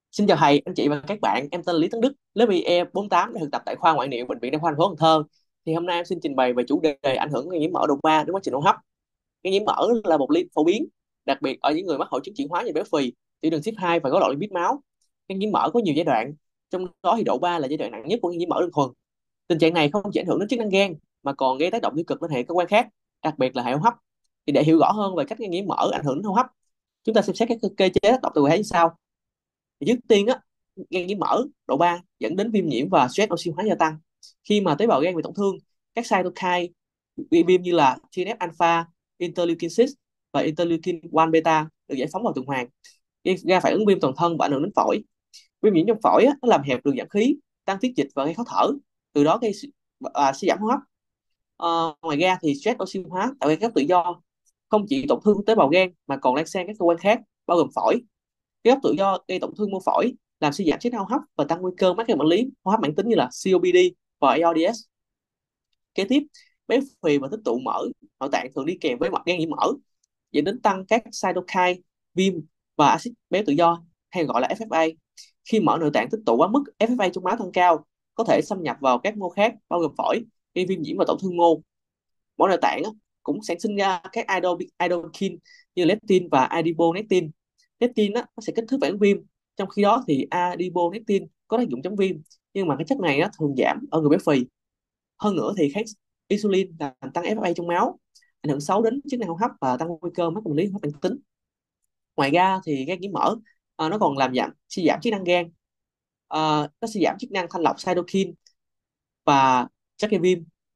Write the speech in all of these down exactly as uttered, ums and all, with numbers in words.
Xin chào thầy, anh chị và các bạn, em tên là Lý Tấn Đức, lớp i e bốn tám đang thực tập tại khoa ngoại niệu Bệnh viện Đa khoa thành phố Cần Thơ. Thì hôm nay em xin trình bày về chủ đề ảnh hưởng gây nhiễm mỡ độ ba đến quá trình hô hấp. Gây nhiễm mỡ là một lý phổ biến, đặc biệt ở những người mắc hội chứng chuyển hóa như béo phì, tiểu đường tuyếp hai và rối loạn lipid máu. Gây nhiễm mỡ có nhiều giai đoạn, trong đó thì độ ba là giai đoạn nặng nhất của gây nhiễm mỡ đơn thuần. Tình trạng này không chỉ ảnh hưởng đến chức năng gan mà còn gây tác động tiêu cực lên hệ cơ quan khác, đặc biệt là hệ hô hấp. Thì để hiểu rõ hơn về cách gây nhiễm mỡ ảnh hưởng đến hô hấp, chúng ta xem xét các cơ cơ chế tác động từ hệ như sau. Thì trước tiên á, gan nhiễm mỡ độ ba dẫn đến viêm nhiễm và stress oxy hóa gia tăng. Khi mà tế bào gan bị tổn thương, các cytokine gây viêm như là tê en ép alpha, interleukin sáu và interleukin một beta được giải phóng vào tuần hoàn, gây ra phản ứng viêm toàn thân và ảnh hưởng đến phổi. Viêm nhiễm trong phổi á, nó làm hẹp đường giảm khí, tăng tiết dịch và gây khó thở, từ đó gây à, suy giảm hô hấp. Ờ, ngoài ra thì stress oxy hóa tạo ra các tự do, không chỉ tổn thương tế bào gan mà còn lan sang các cơ quan khác bao gồm phổi. Cái gốc tự do gây tổn thương mô phổi, làm suy giảm chức năng hô hấp và tăng nguy cơ mắc các bệnh lý hô hấp mãn tính như là xê ô pê đê và a rờ đê ét. Kế tiếp, béo phì và tích tụ mỡ nội tạng thường đi kèm với mật gan nhiễm mỡ, dẫn đến tăng các cytokine viêm và axit béo tự do hay gọi là ép ép a. Khi mỡ nội tạng tích tụ quá mức, ép ép a trong máu tăng cao có thể xâm nhập vào các mô khác bao gồm phổi, gây viêm nhiễm và tổn thương mô. Mỡ nội tạng á, cũng sản sinh ra các cytokine như leptin và adiponectin. Leptin á, nó sẽ kích thích phản ứng viêm, trong khi đó thì adiponectin có tác dụng chống viêm, nhưng mà cái chất này á, thường giảm ở người béo phì. Hơn nữa thì kháng insulin làm tăng ép ép a trong máu, ảnh hưởng xấu đến chức năng hô hấp và tăng nguy cơ mắc bệnh lý hô hấp mãn tính. Ngoài ra thì gan nhiễm mỡ à, nó còn làm giảm suy giảm chức năng gan. À, nó suy giảm chức năng thanh lọc cytokine và chất gây viêm.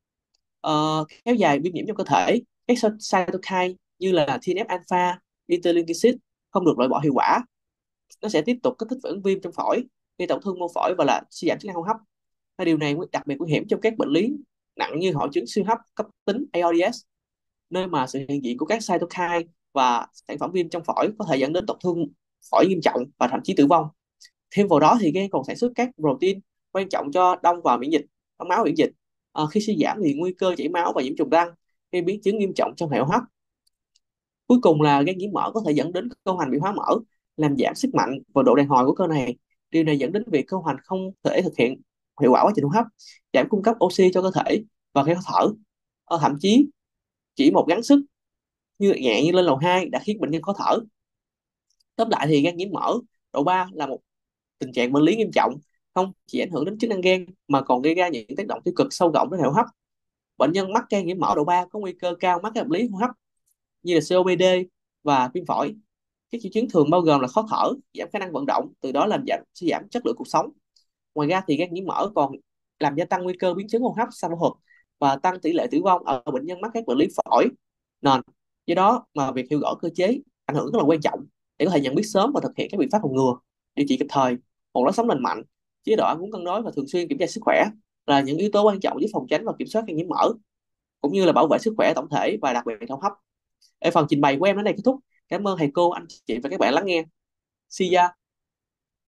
Ờ, kéo dài viêm nhiễm trong cơ thể, các cytokine như là tê en ép alpha, interleukin sáu không được loại bỏ hiệu quả, nó sẽ tiếp tục kích thích phản ứng viêm trong phổi, gây tổn thương mô phổi và là suy giảm chức năng hô hấp. Và điều này đặc biệt nguy hiểm trong các bệnh lý nặng như hội chứng suy hô hấp cấp tính a rờ đê ét, nơi mà sự hiện diện của các cytokine và sản phẩm viêm trong phổi có thể dẫn đến tổn thương phổi nghiêm trọng và thậm chí tử vong. Thêm vào đó thì gan còn sản xuất các protein quan trọng cho đông vào miễn dịch, đông máu miễn dịch. Ờ, khi suy giảm thì nguy cơ chảy máu và nhiễm trùng tăng, gây biến chứng nghiêm trọng trong hệ hô hấp. Cuối cùng là gan nhiễm mỡ có thể dẫn đến cơ hoành bị hóa mỡ, làm giảm sức mạnh và độ đàn hồi của cơ này. Điều này dẫn đến việc cơ hoành không thể thực hiện hiệu quả quá trình hô hấp, giảm cung cấp oxy cho cơ thể và gây khó thở. Ờ, thậm chí chỉ một gắng sức như nhẹ như lên lầu hai đã khiến bệnh nhân khó thở. Tóm lại thì gan nhiễm mỡ độ ba là một tình trạng bệnh lý nghiêm trọng, không chỉ ảnh hưởng đến chức năng gan mà còn gây ra những tác động tiêu cực sâu rộng đến hệ hô hấp. Bệnh nhân mắc gan nhiễm mỡ độ ba có nguy cơ cao mắc các bệnh lý hô hấp như là xê ô pê đê và viêm phổi. Các triệu chứng thường bao gồm là khó thở, giảm khả năng vận động, từ đó làm giảm suy giảm chất lượng cuộc sống. Ngoài ra thì gan nhiễm mỡ còn làm gia tăng nguy cơ biến chứng hô hấp sau phẫu thuật và tăng tỷ lệ tử vong ở bệnh nhân mắc các bệnh lý phổi nền. Do đó mà việc hiểu rõ cơ chế ảnh hưởng rất là quan trọng để có thể nhận biết sớm và thực hiện các biện pháp phòng ngừa, điều trị kịp thời. Một lối sống lành mạnh, chế độ ăn uống cân đối và thường xuyên kiểm tra sức khỏe là những yếu tố quan trọng giúp phòng tránh và kiểm soát gan nhiễm mỡ, cũng như là bảo vệ sức khỏe tổng thể và đặc biệt là hô hấp. Ở phần trình bày của em đến đây kết thúc. Cảm ơn thầy cô, anh chị và các bạn lắng nghe. See ya.